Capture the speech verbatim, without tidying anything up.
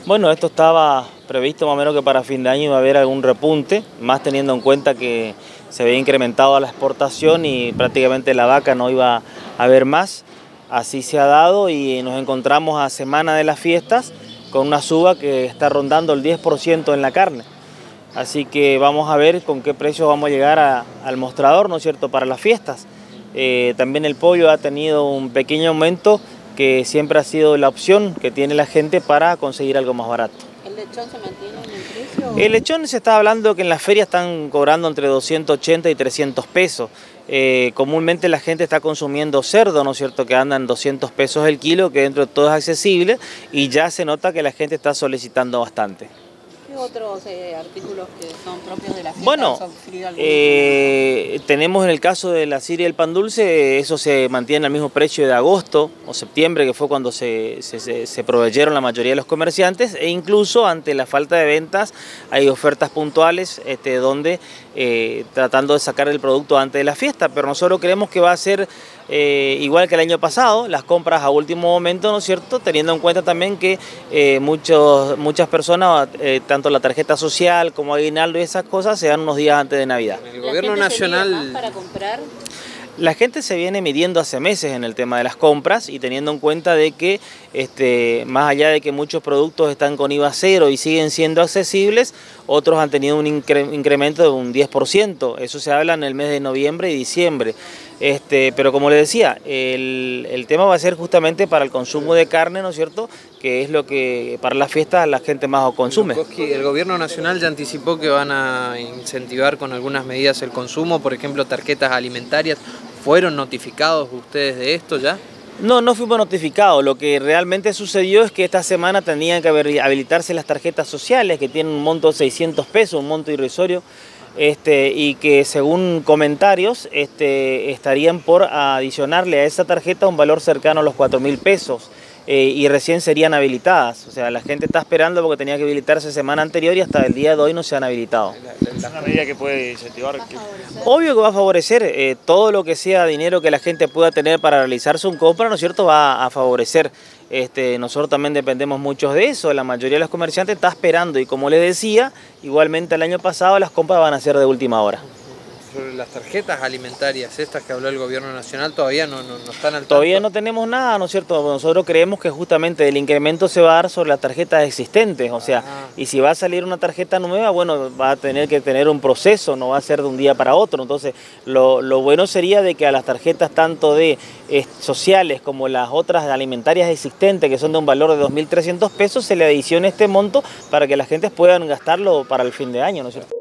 Bueno, esto estaba previsto más o menos que para fin de año iba a haber algún repunte, más teniendo en cuenta que se había incrementado la exportación y prácticamente la vaca no iba a haber más. Así se ha dado y nos encontramos a semana de las fiestas con una suba que está rondando el diez por ciento en la carne. Así que vamos a ver con qué precio vamos a llegar a, al mostrador, ¿no es cierto?, para las fiestas. Eh, también el pollo ha tenido un pequeño aumento, que siempre ha sido la opción que tiene la gente para conseguir algo más barato. ¿El lechón se mantiene en el precio? El lechón se está hablando que en las ferias están cobrando entre doscientos ochenta y trescientos pesos. Eh, comúnmente la gente está consumiendo cerdo, ¿no es cierto?, que andan doscientos pesos el kilo, que dentro de todo es accesible y ya se nota que la gente está solicitando bastante. ¿Qué otros eh, artículos que son propios de la fiesta? Bueno, eh, tenemos en el caso de la siria y el pan dulce, eso se mantiene al mismo precio de agosto o septiembre, que fue cuando se, se, se proveyeron la mayoría de los comerciantes, e incluso ante la falta de ventas hay ofertas puntuales este, donde eh, tratando de sacar el producto antes de la fiesta, pero nosotros creemos que va a ser eh, igual que el año pasado, las compras a último momento, ¿no es cierto?, teniendo en cuenta también que eh, muchos, muchas personas, eh, tanto la tarjeta social como aguinaldo y esas cosas se dan unos días antes de Navidad. El gobierno nacional para comprar. La gente se viene midiendo hace meses en el tema de las compras y teniendo en cuenta de que este, más allá de que muchos productos están con I V A cero y siguen siendo accesibles, otros han tenido un incre incremento de un diez por ciento. Eso se habla en el mes de noviembre y diciembre. Este, pero como les decía, el, el tema va a ser justamente para el consumo de carne, ¿no es cierto?, que es lo que para las fiestas la gente más consume. El gobierno nacional ya anticipó que van a incentivar con algunas medidas el consumo, por ejemplo tarjetas alimentarias. ¿Fueron notificados ustedes de esto ya? No, no fuimos notificados. Lo que realmente sucedió es que esta semana tenían que habilitarse las tarjetas sociales, que tienen un monto de seiscientos pesos, un monto irrisorio, este, y que según comentarios este, estarían por adicionarle a esa tarjeta un valor cercano a los cuatro mil pesos. Eh, y recién serían habilitadas, o sea, la gente está esperando porque tenía que habilitarse semana anterior y hasta el día de hoy no se han habilitado. ¿Es una medida que puede incentivar? Que... Obvio que va a favorecer, eh, todo lo que sea dinero que la gente pueda tener para realizar su compra, ¿no es cierto?, va a favorecer. Este, nosotros también dependemos mucho de eso, la mayoría de los comerciantes está esperando y como les decía, igualmente el año pasado las compras van a ser de última hora. Sobre las tarjetas alimentarias, estas que habló el gobierno nacional, todavía no, no, no están al tanto. Todavía no tenemos nada, ¿no es cierto? Nosotros creemos que justamente el incremento se va a dar sobre las tarjetas existentes, o sea, ah. y si va a salir una tarjeta nueva, bueno, va a tener que tener un proceso, no va a ser de un día para otro. Entonces, lo, lo bueno sería de que a las tarjetas tanto de eh, sociales como las otras alimentarias existentes, que son de un valor de dos mil trescientos pesos, se le adicione este monto para que las gentes puedan gastarlo para el fin de año, ¿no es cierto?